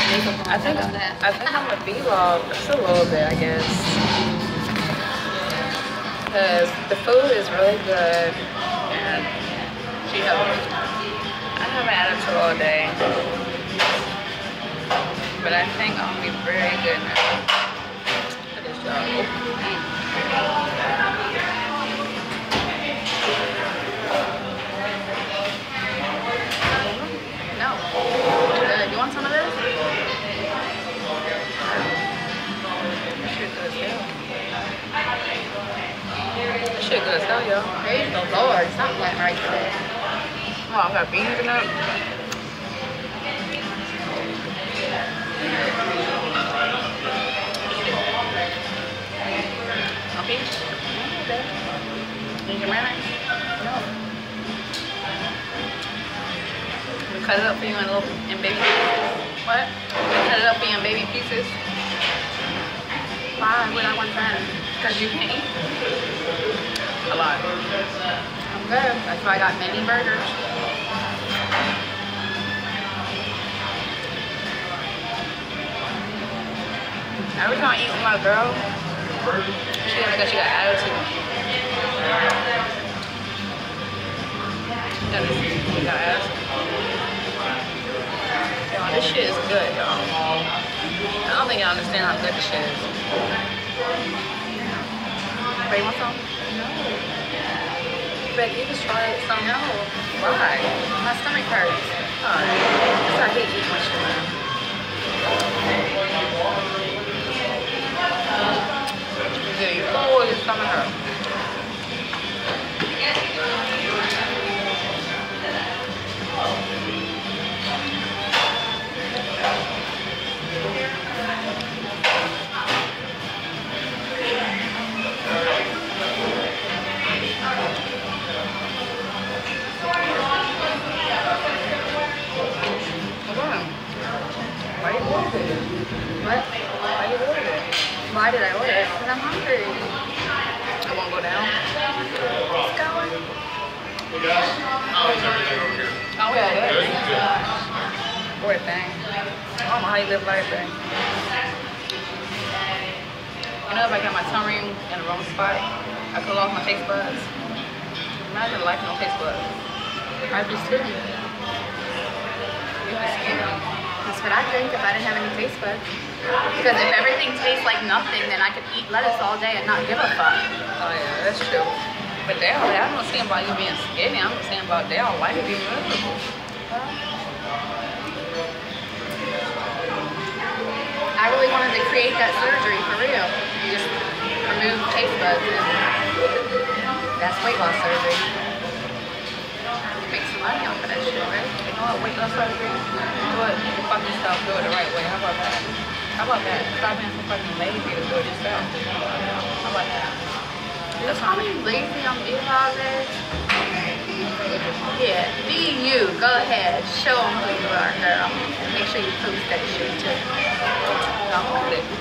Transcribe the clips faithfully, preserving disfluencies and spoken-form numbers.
I think I think I'm a vlog just a little bit, I guess, because the food is really good and she helped me. I haven't had it all day, but I think I'm gonna be very good now. Look at this job. No. Uh, you want some of this? This shit good as hell. This shit good as hell, yo. Praise the Lord, something went right today. Oh, I got beans in it. Okay. Need your mayonnaise? No. We cut it up for you in little in baby pieces. What? We cut it up for you in baby pieces. Why would I want that? Because you can eat a lot. I'm good. That's why I got mini burgers. Every time I eat with my girl, she got like she got attitude. That is, she got attitude. Yo, this shit is good, y'all. I don't think y'all understand how good this shit is. Wait, you want some? No. But you just try it some. No. Why? My stomach hurts. Alright. I hate eating my shit, man. Yeah, you full your stomach hurt. Why you ordered it? What? Why you ordered it? Why did I order it? Because I'm hungry. It won't go down. It's going. Oh, yeah, yeah. Poor thing. I don't know how you live life, man. You know, if I got my tongue ring in the wrong spot, I could lose my taste buds. Imagine life no taste buds. I'd be skinny. You'd be skinny. That's what I think if I didn't have any taste buds. Because if everything tastes like nothing, then I could eat lettuce all day and not give a fuck. Oh yeah, that's true. But they don't, I'm not saying about you being skinny. I'm just saying about they don't like you being miserable. I really wanted to create that surgery for real. You just remove taste buds and that's weight loss surgery. Make some money off of that shit, right? You know what, weight loss surgery? Do it, you can fuck yourself, do it the right way. How about that? How about that? Stop being so fucking lazy to do it yourself. How about that? You call me lazy on vlog days? Yeah, be you. Go ahead. Show them who you are, girl. And make sure you post that shit too. I'm on it.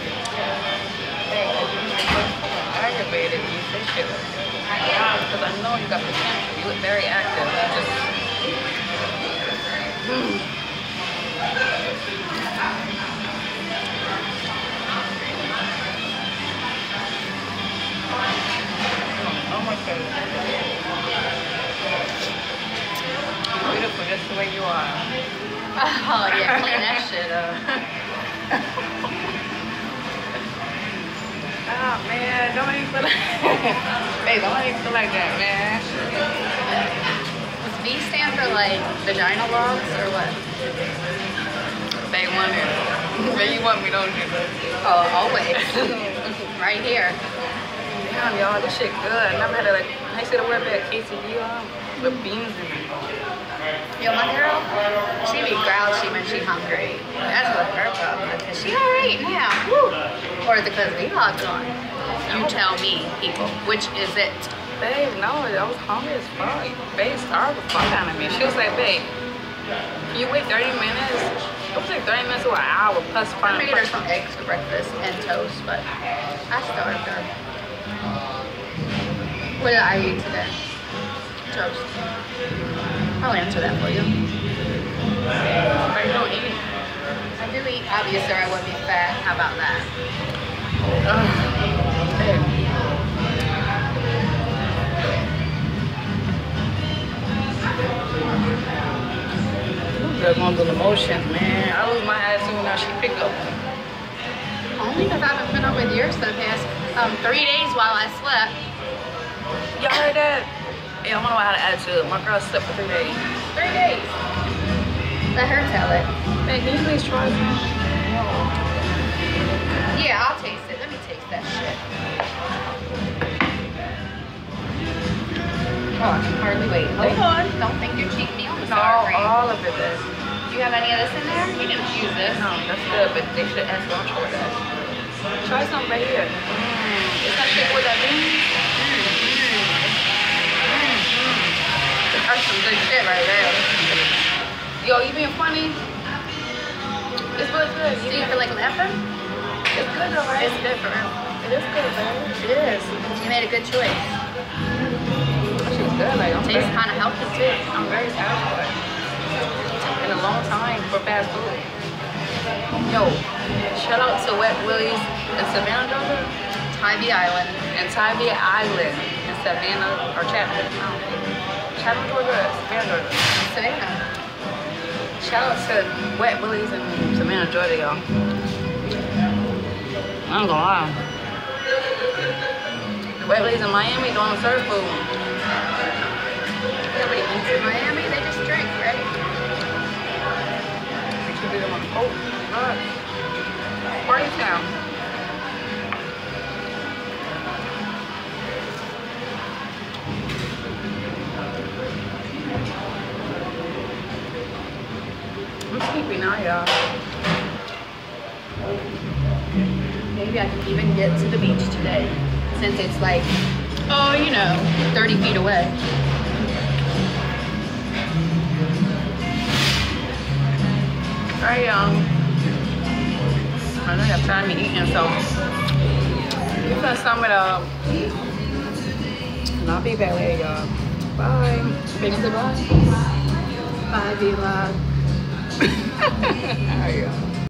Aggravated when you say shit like that. Because I know you got potential. You look very active. You just... Mm. Oh my God. You're beautiful just the way you are. Oh yeah, clean that shit up. Oh man, don't make me feel like hey, don't make me feel like that, man. Does V stand for like vagina logs or what? They want it. When you want me, don't you? Oh, always. Right here. Damn, y'all, this shit good. I never had to like, I used to wear that quesadilla with beans in it. Yo, my girl, she be grouchy when she hungry. That's what her problem is. Cause she alright now. Woo. Or is it because vlog's on? You tell me, people, which is it? Babe, no, I was hungry as fuck. Babe starved the fuck out of me. She was like, babe, can you wait thirty minutes? It was like thirty minutes to an hour plus I five. figured her some eggs for breakfast and toast, but I starved her. What did I eat today? Toast. I'll answer that for you. But you don't eat. I do Obviously, I wouldn't be fat. How about that? Uh, hey. Girl going through the motions, man. I lose my attitude now. She pick up. Only because I haven't been up with yours for the past um, three days while I slept. Y'all heard that? Yeah, I don't know how to attitude. My girl slept for three days. Three days. Let her tell it. Man, can you please try some? Yeah, I'll taste it. Let me taste that shit. Oh, I can hardly wait. Hold on. Don't think you're cheating me on the No, sour cream. all of it is. Do you have any of this in there? You didn't use this. No, that's good, but they should ask don't try that. Try some right here. Mm. Is that shit with that bean? That's some good shit right there. Yo, you being funny? It's really good. Do you feel like laughing? It's good though, right? It's good for real. It is good, man. It is. You made a good choice. She's good, like I'm Tastes very, kind of healthy too. I'm very satisfied. In a long time for fast food. Yo, shout out to Wet Willie's in Savannah, Georgia. Tybee Island. And Tybee Island in Savannah or Chatham. I don't know. Chatham, Georgia, Savannah, Georgia. Savannah. Shout out to Wet Willie's in Savannah, Georgia, y'all. I ain't gonna lie. Wet Willie's in Miami doing surf food. Nobody eats in Miami. They just drink, right? They should be them on the boat. God. Party town. I'm sleepy now, y'all. Maybe I can even get to the beach today, since it's like, oh, you know, thirty feet away. Alright, um, I know you have time to eating, so we're gonna sum it up. And I'll be back later, y'all. Bye. Baby, say bye. Bye, V-Log. Alright, y'all.